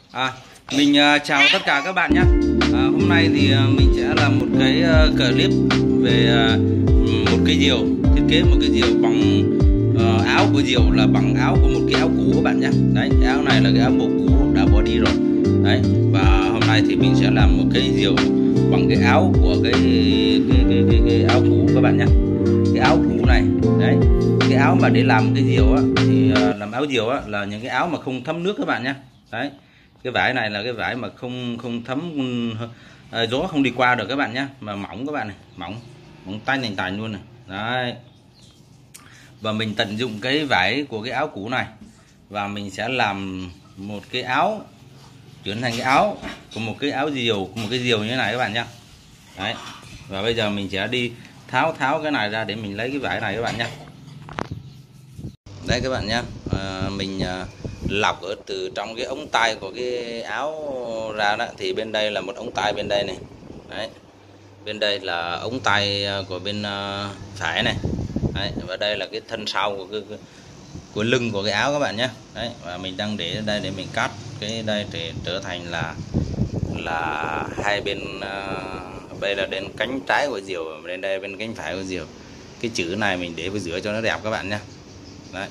À, mình chào tất cả các bạn nhé. Hôm nay thì mình sẽ làm một cái clip về một cái diều, thiết kế một cái diều bằng áo của diều là bằng áo của một cái áo cũ các bạn nhé. Đấy, cái áo này là cái áo màu cũ đã bỏ đi rồi. Đấy, và hôm nay thì mình sẽ làm một cái diều bằng cái áo của cái áo cũ các bạn nhé. Cái áo cũ này, đấy, cái áo mà để làm cái diều á thì làm áo diều á là những cái áo mà không thấm nước các bạn nhé. Đấy, cái vải này là cái vải mà không thấm, gió không đi qua được các bạn nhé, mà mỏng các bạn này, mỏng tanh tành luôn này. Đấy, và mình tận dụng cái vải của cái áo cũ này và mình sẽ làm một cái áo, chuyển thành cái áo của một cái áo diều, một cái diều như thế này các bạn nhé. Đấy, và bây giờ mình sẽ đi tháo cái này ra để mình lấy cái vải này các bạn nhé. Đây các bạn nhé, mình lọc ở từ trong cái ống tay của cái áo ra đó, thì bên đây là một ống tay bên đây này. Đấy, bên đây là ống tay của bên phải này. Đấy, và đây là cái thân sau của lưng của cái áo các bạn nhé. Đấy, và mình đang để ở đây để mình cắt cái đây để trở thành là hai bên, đây là bên cánh trái của diều, bên đây bên cánh phải của diều. Cái chữ này mình để vào giữa cho nó đẹp các bạn nhé. Đấy.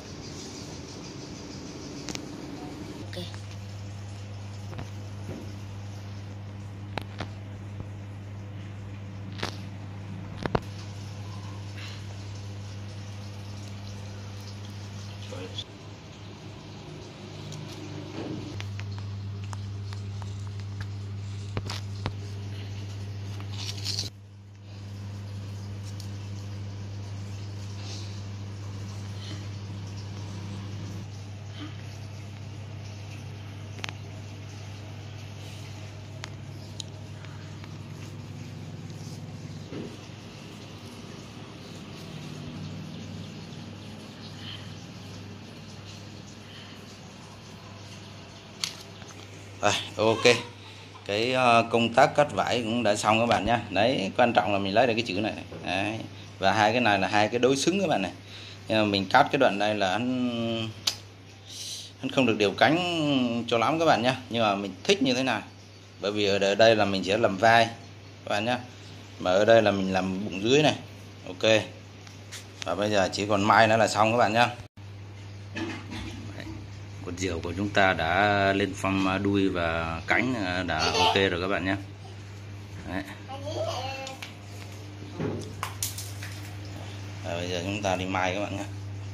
Rồi, ok, cái công tác cắt vải cũng đã xong các bạn nhé. Đấy, quan trọng là mình lấy được cái chữ này. Đấy, và hai cái này là hai cái đối xứng các bạn này. Nhưng mà mình cắt cái đoạn này là anh không được đều cánh cho lắm các bạn nhé, nhưng mà mình thích như thế này, bởi vì ở đây là mình sẽ làm vai các bạn nhé, mà ở đây là mình làm bụng dưới này. Ok, và bây giờ chỉ còn mai nữa là xong các bạn nhé. Con diều của chúng ta đã lên form đuôi và cánh đã ok rồi các bạn nhé. Đấy. Và bây giờ chúng ta đi mai các bạn nhé.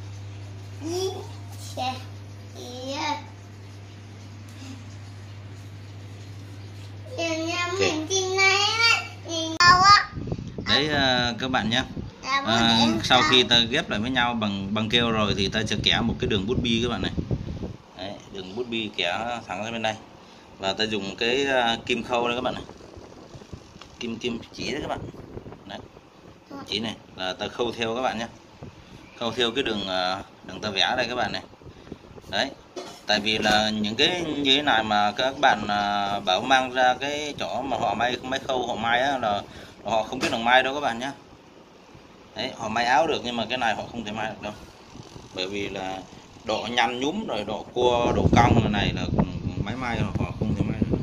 Đấy các bạn nhé. Sau khi ta ghép lại với nhau bằng keo rồi thì ta sẽ kẻ một cái đường bút bi các bạn này. Đấy, đường bút bi kẻ thẳng ra bên đây, và ta dùng cái kim khâu đây các bạn này, kim chỉ đấy các bạn. Đấy, chỉ này là ta khâu theo các bạn nhé, khâu theo cái đường ta vẽ đây các bạn này. Đấy, tại vì là những cái như thế này mà các bạn bảo mang ra cái chỗ mà họ may khâu họ may á, là họ không biết đường may đâu các bạn nhé. Đấy, họ may áo được nhưng mà cái này họ không thể may được đâu, bởi vì là độ nhăn nhúm rồi độ cua độ cong này là máy may họ không thể may được.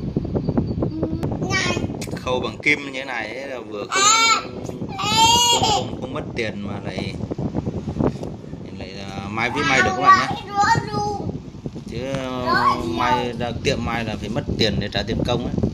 Khâu bằng kim như thế này ấy là vừa không mất tiền mà lại may với may được các bạn nhé, chứ may ra tiệm may là phải mất tiền để trả tiền công ấy.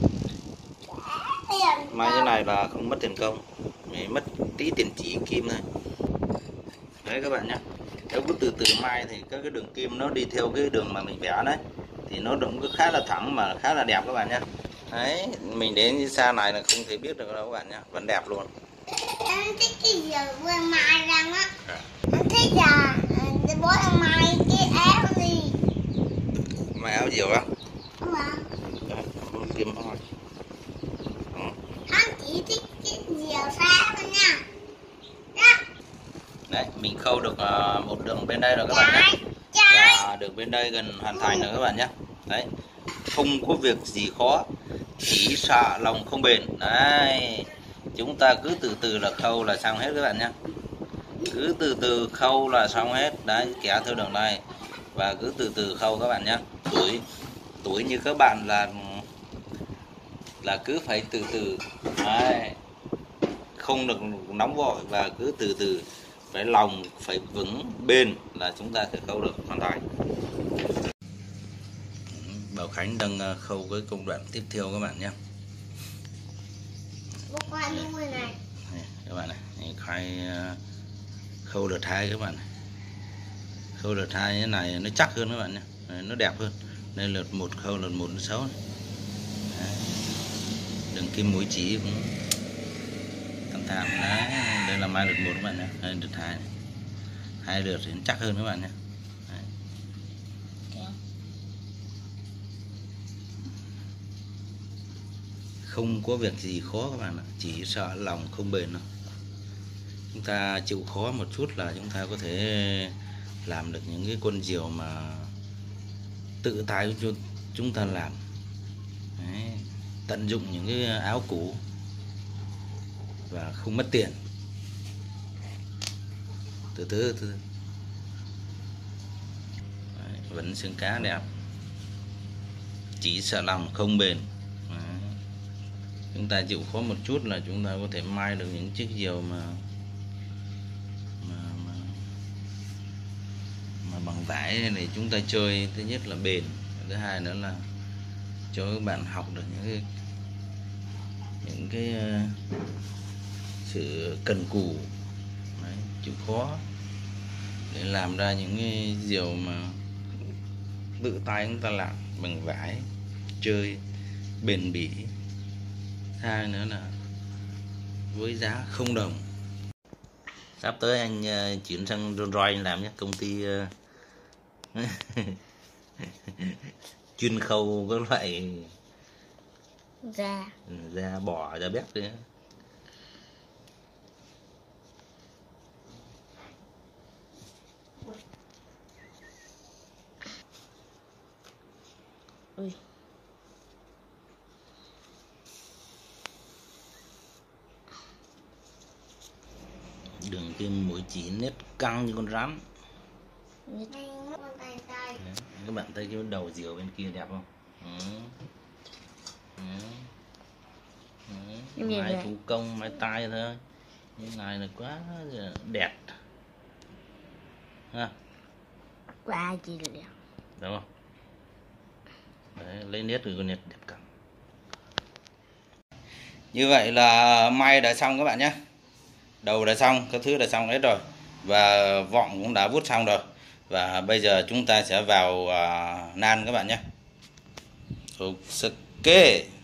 May cái này là không mất tiền công, mới mất tí tiền chỉ kim thôi. Đấy các bạn nhé, nếu cứ từ từ may thì các cái đường kim nó đi theo cái đường mà mình vẽ đấy, thì nó cũng khá là thẳng mà khá là đẹp các bạn nhé. Đấy, mình đến xa này là không thể biết được đâu các bạn nhé, vẫn đẹp luôn. Em thích cái diều vừa mai rằng á. Em thích là bố em mai cái áo gì. May áo diều á? Đúng ạ. Kim thôi. Anh chỉ thích cái diều xa thôi nha. Đó. Đấy, mình khâu được một đường bên đây rồi các bạn nhé. Và đường bên đây gần hoàn thành rồi các bạn nhé. Đấy, không có việc gì khó, chỉ sợ lòng không bền. Đấy, chúng ta cứ từ từ là khâu là xong hết các bạn nhé, cứ từ từ khâu là xong hết. Đấy, kéo theo đường này và cứ từ từ khâu các bạn nhé, tuổi như các bạn là cứ phải từ từ. Đấy. Không được nóng vội và cứ từ từ, phải lòng phải vững bền là chúng ta sẽ khâu được hoàn thành. Bảo Khánh đang khâu cái công đoạn tiếp theo các bạn nhé. này. Các bạn này, khai khâu đợt 2 các bạn này. Khâu đợt 2 thế này nó chắc hơn các bạn nhé, nó đẹp hơn. Đây lượt 1 khâu lượt 1 đến 6 này. Đường kim mũi chỉ cũng thẳng đấy. Đây là mai lượt 1 các bạn nhé, đây lượt 2 này. 2 lượt thì nó chắc hơn các bạn nhé. Đấy. Không có việc gì khó các bạn ạ, chỉ sợ lòng không bền đâu. Chúng ta chịu khó một chút là chúng ta có thể làm được những cái con diều mà tự tay chúng ta làm. Đấy. Tận dụng những cái áo cũ và không mất tiền. Từ từ. Đấy, vẫn xương cá đẹp, chỉ sợ lòng không bền. Đấy. Chúng ta chịu khó một chút là chúng ta có thể may được những chiếc diều mà bằng vải này chúng ta chơi. Thứ nhất là bền, thứ hai nữa là cho các bạn học được những cái sự cần cù. Đấy, chịu khó để làm ra những cái diều mà tự tay chúng ta làm bằng vải, chơi bền bỉ. Hai nữa là với giá không đồng. Sắp tới anh chuyển sang Rolls Royce anh làm nhé, công ty chuyên khâu các loại da bò, da bét nữa. Ui. Đường kim mũi chỉ nét căng như con rắn. Đấy, các bạn thấy cái đầu diều bên kia đẹp không? Máy thủ công, máy tay thôi. Như này là quá đẹp ha. Quá chi là đẹp. Đúng không? Đấy, lấy nét rồi con nét đẹp căng. Như vậy là may đã xong các bạn nhé. Đầu đã xong, các thứ đã xong hết rồi. Và vọng cũng đã vuốt xong rồi. Và bây giờ chúng ta sẽ vào nan các bạn nhé. Ok.